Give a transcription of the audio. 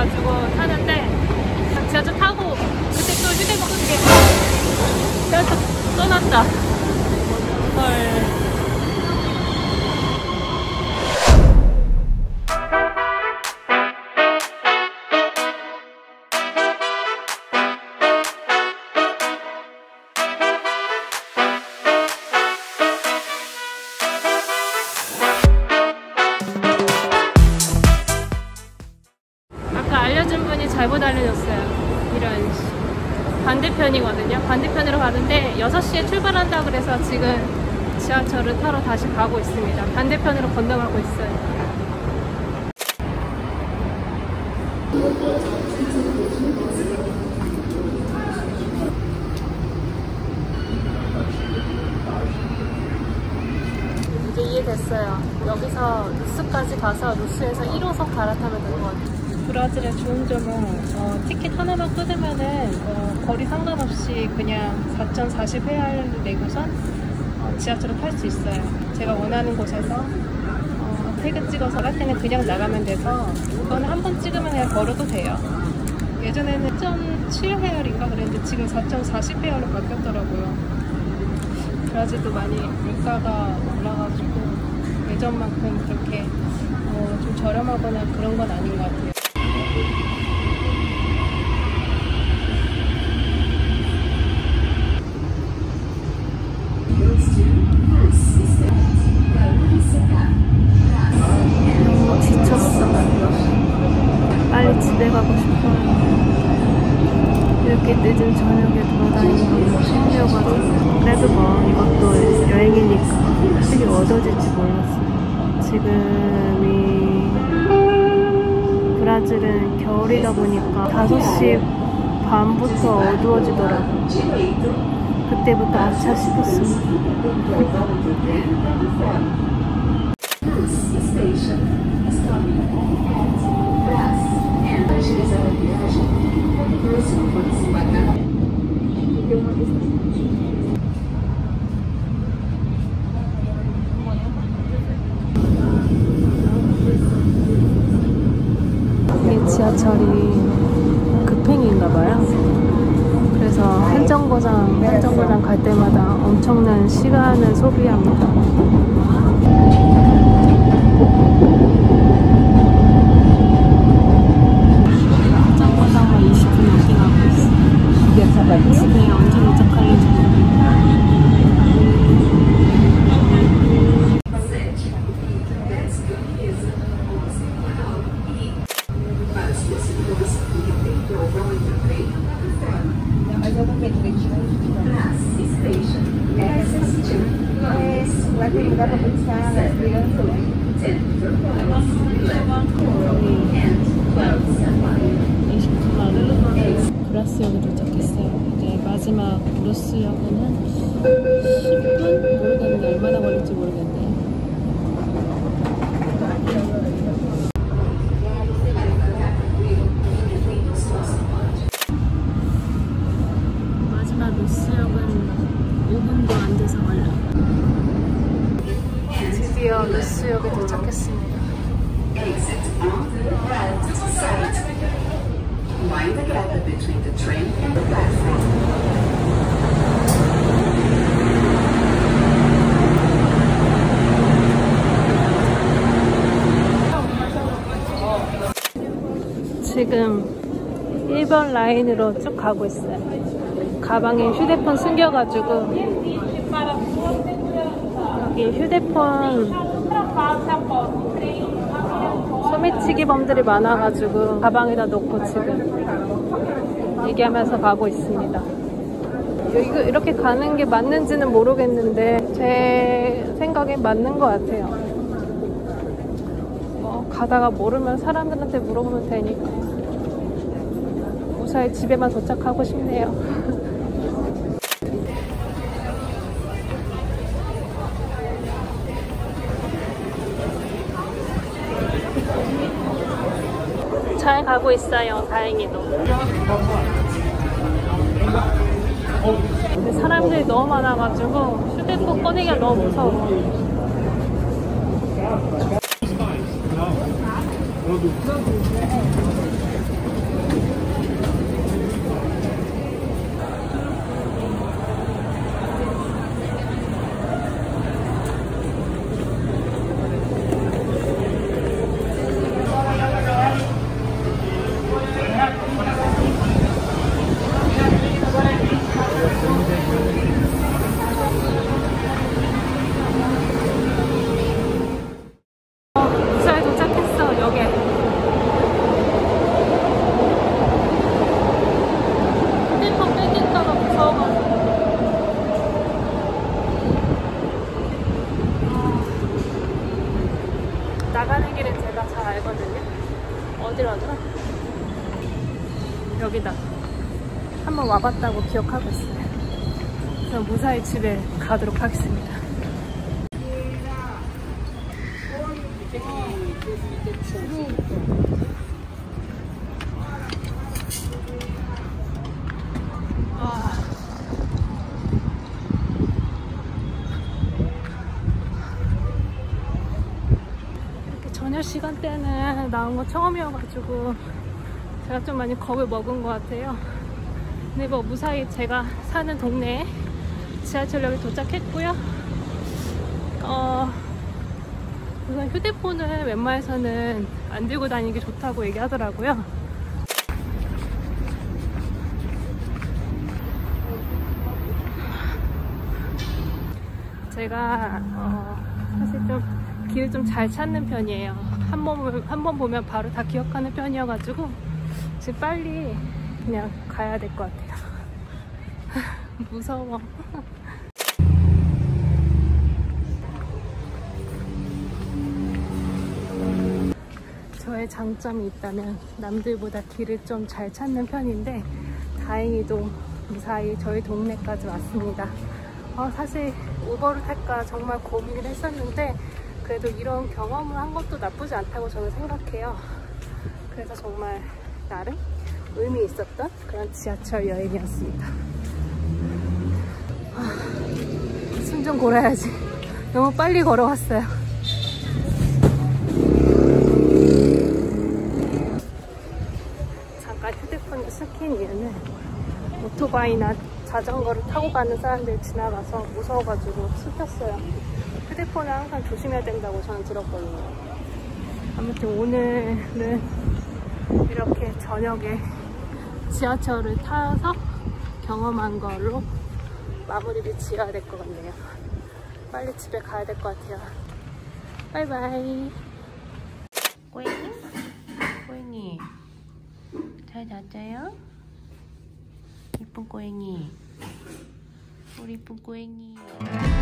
있어가지고 타는데 지하철 타고 그때 또 휴대폰 쓰게 지하철 떠났다. 헐. 알려준 분이 잘못 알려줬어요. 이런 반대편이거든요. 반대편으로 가는데 6시에 출발한다 그래서 지금 지하철을 타러 다시 가고 있습니다. 반대편으로 건너가고 있어요. 이제 이해됐어요. 여기서 루스까지 가서 루스에서 1호선 갈아타면 될 것 같아요. 브라질의 좋은 점은 티켓 하나만 끊으면은 거리 상관없이 그냥 4.40회를 내고선 지하철을 탈 수 있어요. 제가 원하는 곳에서 태그 찍어서 갈 때는 그냥 나가면 돼서 이거는 한 번 찍으면 그냥 걸어도 돼요. 예전에는 1.7회열인가 그랬는데 지금 4.40회열로 바뀌었더라고요. 브라질도 많이 물가가 올라가지고 예전만큼 그렇게 좀 저렴하거나 그런 건 아닌 것 같아요. 너무 지쳤어. 빨리 집에 가고 싶어요. 이렇게 늦은 저녁에 돌아다니는 거 힘들어가지고. 그래도 뭐 이것도 여행이니까 어떻게 어두워질지 몰랐어요. 지금이 브라질은 겨울이다 보니까 5시 반부터 어두워지더라고요. 그때부터 아차 싶었습니다. 이 지하철이 급행인가봐요. 그래서 한 정거장 갈 때마다 엄청난 시간을 소비합니다. 한 정거장만 20분 넘게 가고 있어요. 집에 언제 도착할지 모르겠어요. 브라스역에 도착했어요. 이제 마지막 루스역은 한 10분? 모르겠는데 얼마나 걸릴지 모르겠네요. 마지막 루스역은 5분도 안 돼서 걸려요. 드디어 루스역에 도착했습니다. Mind the gap between the train and the platform. 지금 1번 라인으로 쭉 가고 있어요. 가방에 휴대폰 숨겨가지고 여기 휴대폰 소매치기범들이 많아가지고 가방에다 놓고 지금 얘기하면서 가고 있습니다. 이렇게 가는 게 맞는지는 모르겠는데 제 생각엔 맞는 것 같아요. 가다가 모르면 사람들한테 물어보면 되니까 무사히 집에만 도착하고 싶네요. 잘 가고 있어요. 다행히도. 근데 사람들이 너무 많아가지고 휴대폰 꺼내기가 너무 무서워. 한번 와봤다고 기억하고 있어요. 그래서 무사히 집에 가도록 하겠습니다. 이렇게 저녁 시간대는 나온 거 처음이어가지고 제가 좀 많이 겁을 먹은 것 같아요. 근데 뭐 무사히 제가 사는 동네에 지하철역에 도착했고요. 우선 휴대폰을 웬만해서는 안 들고 다니기 좋다고 얘기하더라고요. 제가 사실 좀 길을 좀 잘 찾는 편이에요. 한 번 보면 바로 다 기억하는 편이어가지고 지금 빨리 그냥 가야 될 것 같아요. 무서워. 저의 장점이 있다면 남들보다 길을 좀 잘 찾는 편인데 다행히도 무사히 저희 동네까지 왔습니다. 사실 우버를 탈까 정말 고민을 했었는데 그래도 이런 경험을 한 것도 나쁘지 않다고 저는 생각해요. 그래서 정말 나름 의미 있었던 그런 지하철 여행이었습니다. 숨 좀 고라야지. 너무 빨리 걸어왔어요. 잠깐 휴대폰을 스킨 이유는 오토바이나 자전거를 타고 가는 사람들 지나가서 무서워가지고 스켰어요. 휴대폰을 항상 조심해야 된다고 저는 들었거든요. 아무튼 오늘은 이렇게 저녁에 지하철을 타서 경험한 걸로 마무리를 지어야 될 것 같네요. 빨리 집에 가야 될 것 같아요. 바이바이. 꼬잉이? 꼬잉이 잘 잤어요? 이쁜 꼬잉이, 우리 이쁜 꼬잉이.